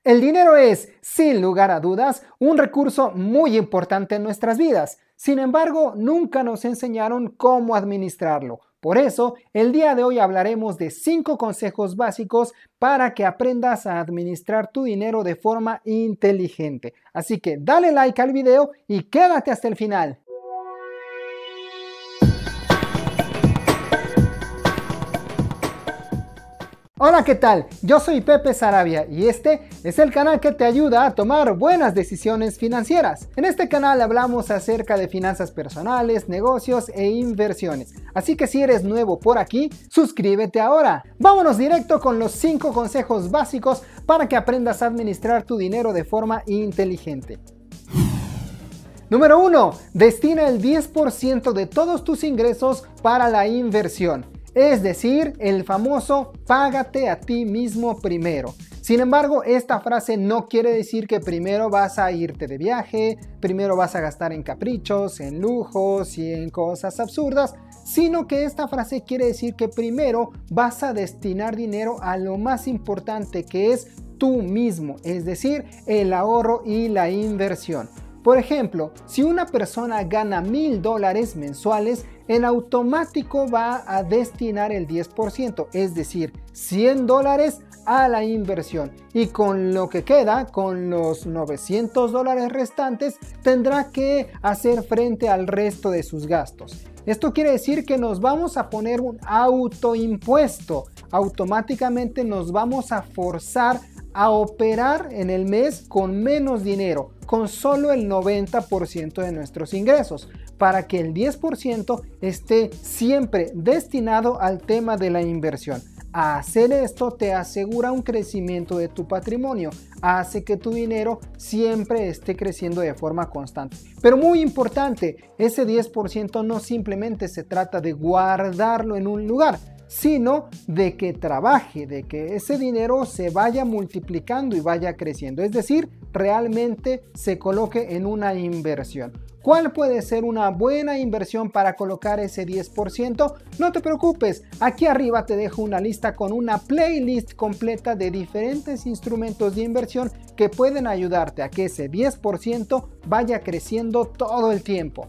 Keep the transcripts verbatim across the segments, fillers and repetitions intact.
El dinero es, sin lugar a dudas, un recurso muy importante en nuestras vidas. Sin embargo, nunca nos enseñaron cómo administrarlo. Por eso, el día de hoy hablaremos de cinco consejos básicos para que aprendas a administrar tu dinero de forma inteligente. Así que dale like al video y quédate hasta el final. Hola, ¿qué tal? Yo soy Pepe Sarabia y este es el canal que te ayuda a tomar buenas decisiones financieras. En este canal hablamos acerca de finanzas personales, negocios e inversiones. Así que si eres nuevo por aquí, suscríbete ahora. Vámonos directo con los cinco consejos básicos para que aprendas a administrar tu dinero de forma inteligente. Número uno. Destina el diez por ciento de todos tus ingresos para la inversión. Es decir, el famoso págate a ti mismo primero. Sin embargo, esta frase no quiere decir que primero vas a irte de viaje, primero vas a gastar en caprichos, en lujos y en cosas absurdas, sino que esta frase quiere decir que primero vas a destinar dinero a lo más importante, que es tú mismo, es decir, el ahorro y la inversión. Por ejemplo, si una persona gana mil dólares mensuales, en automático va a destinar el diez por ciento, es decir, cien dólares a la inversión. Y con lo que queda, con los novecientos dólares restantes, tendrá que hacer frente al resto de sus gastos. Esto quiere decir que nos vamos a poner un autoimpuesto. Automáticamente nos vamos a forzar a operar en el mes con menos dinero, con solo el noventa por ciento de nuestros ingresos, para que el diez por ciento esté siempre destinado al tema de la inversión. A hacer esto te asegura un crecimiento de tu patrimonio, hace que tu dinero siempre esté creciendo de forma constante. Pero muy importante, ese diez por ciento no simplemente se trata de guardarlo en un lugar, sino de que trabaje, de que ese dinero se vaya multiplicando y vaya creciendo, es decir, realmente se coloque en una inversión. ¿Cuál puede ser una buena inversión para colocar ese diez por ciento? No te preocupes, aquí arriba te dejo una lista con una playlist completa de diferentes instrumentos de inversión que pueden ayudarte a que ese diez por ciento vaya creciendo todo el tiempo.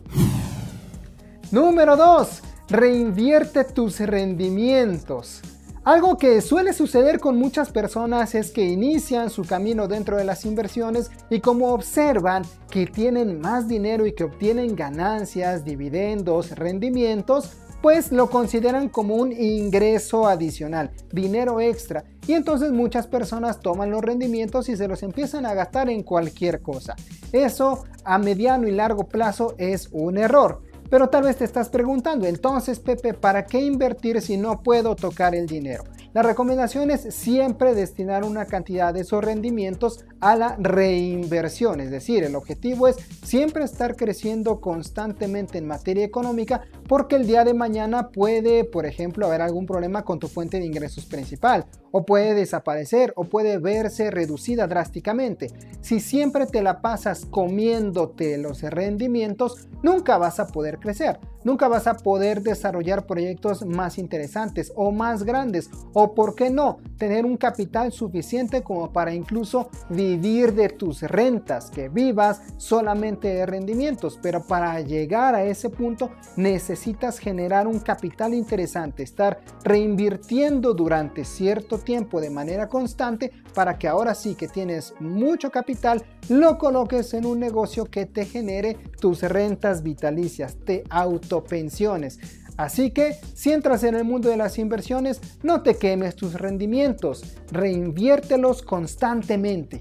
Número dos. Reinvierte tus rendimientos. Algo que suele suceder con muchas personas es que inician su camino dentro de las inversiones y como observan que tienen más dinero y que obtienen ganancias, dividendos, rendimientos, pues lo consideran como un ingreso adicional, dinero extra. Y entonces muchas personas toman los rendimientos y se los empiezan a gastar en cualquier cosa. Eso a mediano y largo plazo es un error. Pero tal vez te estás preguntando, entonces Pepe, ¿para qué invertir si no puedo tocar el dinero? La recomendación es siempre destinar una cantidad de esos rendimientos a la reinversión, es decir, el objetivo es siempre estar creciendo constantemente en materia económica porque el día de mañana puede, por ejemplo, haber algún problema con tu fuente de ingresos principal, o puede desaparecer o puede verse reducida drásticamente. Si siempre te la pasas comiéndote los rendimientos, nunca vas a poder crecer, nunca vas a poder desarrollar proyectos más interesantes o más grandes, o por qué no, tener un capital suficiente como para incluso vivir de tus rentas, que vivas solamente de rendimientos. Pero para llegar a ese punto necesitas generar un capital interesante, estar reinvirtiendo durante cierto tiempo de manera constante para que ahora sí que tienes mucho capital, lo coloques en un negocio que te genere tus rentas vitalicias, te autopensiones. Así que si entras en el mundo de las inversiones, no te quemes tus rendimientos, reinviértelos constantemente.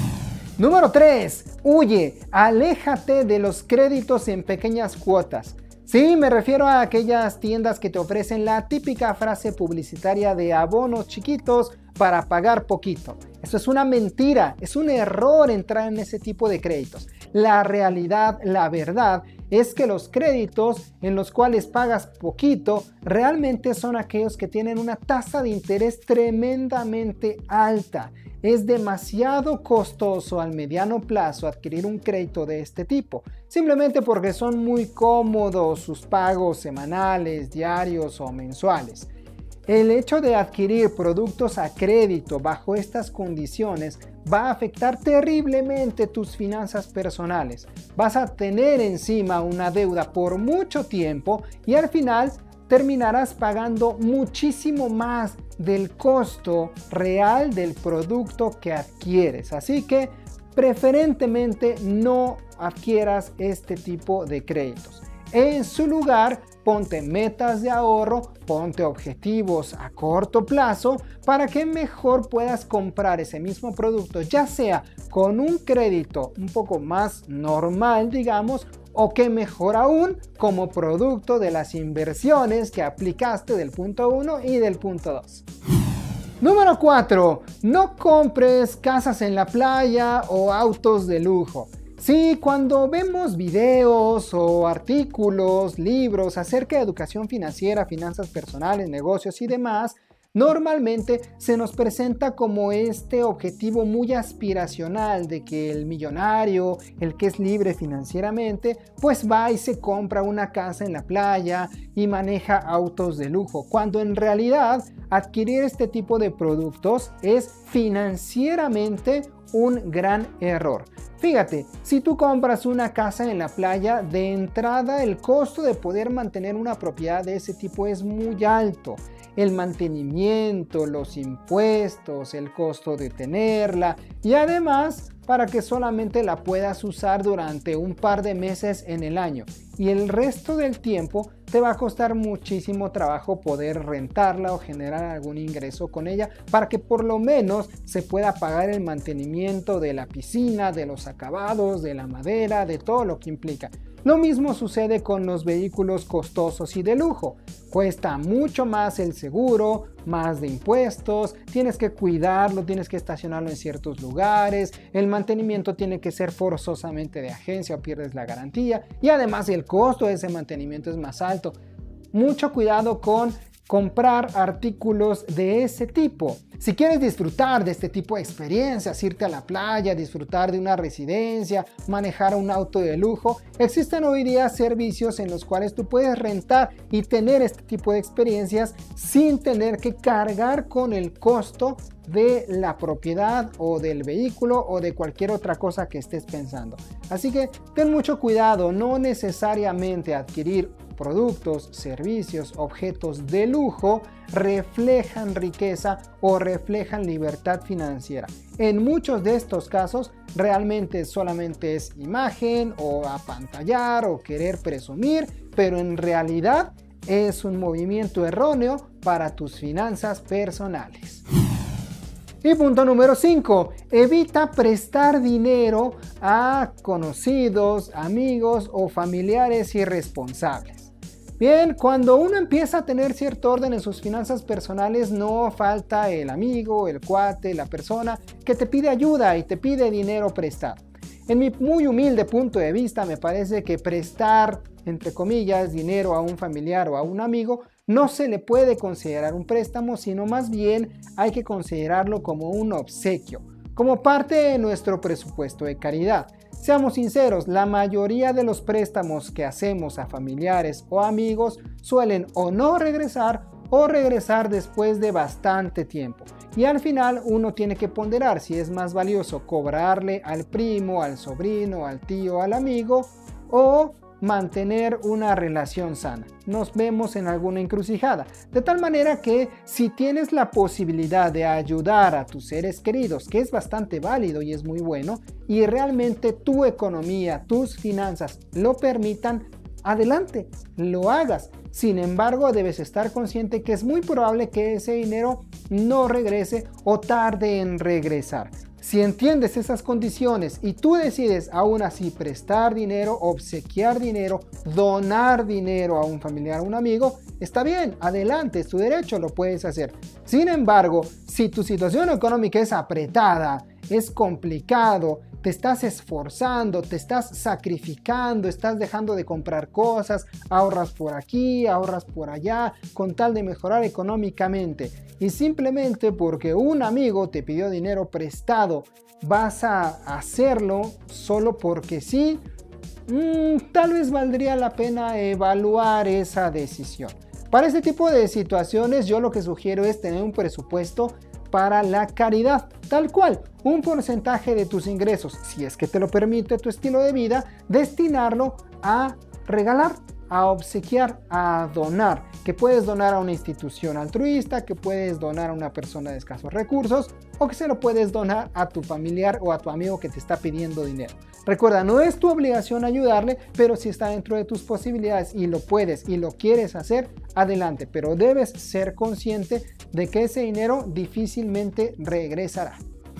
Número tres. Huye, aléjate de los créditos en pequeñas cuotas. Sí, me refiero a aquellas tiendas que te ofrecen la típica frase publicitaria de abonos chiquitos para pagar poquito. Eso es una mentira, es un error entrar en ese tipo de créditos. La realidad, la verdad, es que los créditos en los cuales pagas poquito realmente son aquellos que tienen una tasa de interés tremendamente alta. Es demasiado costoso al mediano plazo adquirir un crédito de este tipo, simplemente porque son muy cómodos sus pagos semanales, diarios o mensuales. El hecho de adquirir productos a crédito bajo estas condiciones va a afectar terriblemente tus finanzas personales. Vas a tener encima una deuda por mucho tiempo y al final terminarás pagando muchísimo más del costo real del producto que adquieres. Así que preferentemente no adquieras este tipo de créditos. En su lugar, ponte metas de ahorro, ponte objetivos a corto plazo para que mejor puedas comprar ese mismo producto, ya sea con un crédito un poco más normal, digamos, o que mejor aún como producto de las inversiones que aplicaste del punto uno y del punto dos. Número cuatro. No compres casas en la playa o autos de lujo. Sí, cuando vemos videos o artículos, libros acerca de educación financiera, finanzas personales, negocios y demás, normalmente se nos presenta como este objetivo muy aspiracional de que el millonario, el que es libre financieramente, pues va y se compra una casa en la playa y maneja autos de lujo, cuando en realidad adquirir este tipo de productos es financieramente un gran error. Fíjate, si tú compras una casa en la playa, de entrada el costo de poder mantener una propiedad de ese tipo es muy alto. El mantenimiento, los impuestos, el costo de tenerla y además para que solamente la puedas usar durante un par de meses en el año y el resto del tiempo te va a costar muchísimo trabajo poder rentarla o generar algún ingreso con ella para que por lo menos se pueda pagar el mantenimiento de la piscina, de los acabados, de la madera, de todo lo que implica. Lo mismo sucede con los vehículos costosos y de lujo. Cuesta mucho más el seguro, más de impuestos, tienes que cuidarlo, tienes que estacionarlo en ciertos lugares, el mantenimiento tiene que ser forzosamente de agencia o pierdes la garantía y además el costo de ese mantenimiento es más alto. Mucho cuidado con comprar artículos de ese tipo. Si quieres disfrutar de este tipo de experiencias, irte a la playa, disfrutar de una residencia, manejar un auto de lujo, existen hoy día servicios en los cuales tú puedes rentar y tener este tipo de experiencias sin tener que cargar con el costo de la propiedad o del vehículo o de cualquier otra cosa que estés pensando. Así que ten mucho cuidado, no necesariamente adquirir productos, servicios, objetos de lujo reflejan riqueza o reflejan libertad financiera. En muchos de estos casos realmente solamente es imagen o apantallar o querer presumir, pero en realidad es un movimiento erróneo para tus finanzas personales. Y punto número cinco. Evita prestar dinero a conocidos, amigos o familiares irresponsables. Bien, cuando uno empieza a tener cierto orden en sus finanzas personales, no falta el amigo, el cuate, la persona que te pide ayuda y te pide dinero prestado. En mi muy humilde punto de vista, me parece que prestar, entre comillas, dinero a un familiar o a un amigo no se le puede considerar un préstamo, sino más bien hay que considerarlo como un obsequio, como parte de nuestro presupuesto de caridad. Seamos sinceros, la mayoría de los préstamos que hacemos a familiares o amigos suelen o no regresar o regresar después de bastante tiempo. Y al final uno tiene que ponderar si es más valioso cobrarle al primo, al sobrino, al tío, al amigo o mantener una relación sana. Nos vemos en alguna encrucijada, de tal manera que si tienes la posibilidad de ayudar a tus seres queridos, que es bastante válido y es muy bueno, y realmente tu economía, tus finanzas lo permitan, adelante, lo hagas. Sin embargo, debes estar consciente que es muy probable que ese dinero no regrese o tarde en regresar. Si entiendes esas condiciones y tú decides aún así prestar dinero, obsequiar dinero, donar dinero a un familiar o un amigo, está bien, adelante, es tu derecho, lo puedes hacer. Sin embargo, si tu situación económica es apretada, es complicado, te estás esforzando, te estás sacrificando, estás dejando de comprar cosas, ahorras por aquí, ahorras por allá, con tal de mejorar económicamente, y simplemente porque un amigo te pidió dinero prestado, vas a hacerlo solo porque sí, mmm, tal vez valdría la pena evaluar esa decisión. Para este tipo de situaciones yo lo que sugiero es tener un presupuesto para la caridad, tal cual, un porcentaje de tus ingresos, si es que te lo permite tu estilo de vida, destinarlo a regalar, a obsequiar, a donar, que puedes donar a una institución altruista, que puedes donar a una persona de escasos recursos o que se lo puedes donar a tu familiar o a tu amigo que te está pidiendo dinero. Recuerda, no es tu obligación ayudarle, pero si está dentro de tus posibilidades y lo puedes y lo quieres hacer, adelante, pero debes ser consciente de que ese dinero difícilmente regresará.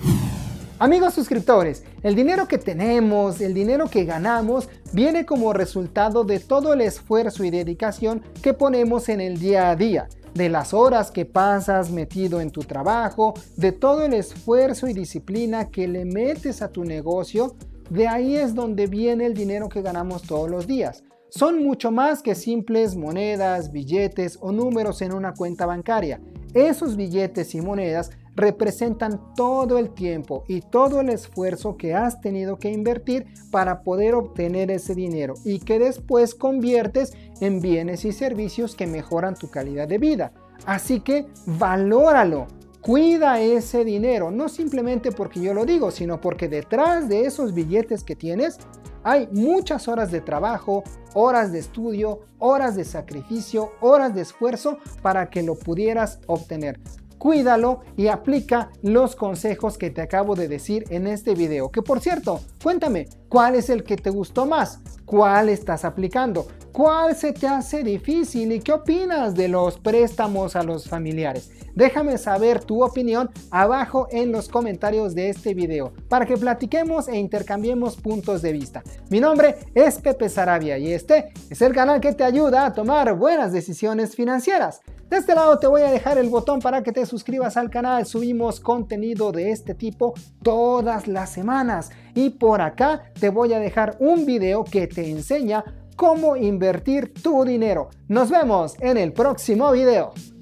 Amigos suscriptores, el dinero que tenemos, el dinero que ganamos, viene como resultado de todo el esfuerzo y dedicación que ponemos en el día a día, de las horas que pasas metido en tu trabajo, de todo el esfuerzo y disciplina que le metes a tu negocio. De ahí es donde viene el dinero que ganamos todos los días. Son mucho más que simples monedas, billetes o números en una cuenta bancaria. Esos billetes y monedas representan todo el tiempo y todo el esfuerzo que has tenido que invertir para poder obtener ese dinero y que después conviertes en bienes y servicios que mejoran tu calidad de vida. Así que valóralo. Cuida ese dinero, no simplemente porque yo lo digo, sino porque detrás de esos billetes que tienes hay muchas horas de trabajo, horas de estudio, horas de sacrificio, horas de esfuerzo para que lo pudieras obtener. Cuídalo y aplica los consejos que te acabo de decir en este video. Que por cierto, cuéntame, ¿cuál es el que te gustó más? ¿Cuál estás aplicando? ¿Cuál se te hace difícil? ¿Y qué opinas de los préstamos a los familiares? Déjame saber tu opinión abajo en los comentarios de este video para que platiquemos e intercambiemos puntos de vista. Mi nombre es Pepe Sarabia y este es el canal que te ayuda a tomar buenas decisiones financieras. De este lado te voy a dejar el botón para que te suscribas al canal. Subimos contenido de este tipo todas las semanas. Y por acá te voy a dejar un video que te enseña cómo invertir tu dinero. Nos vemos en el próximo video.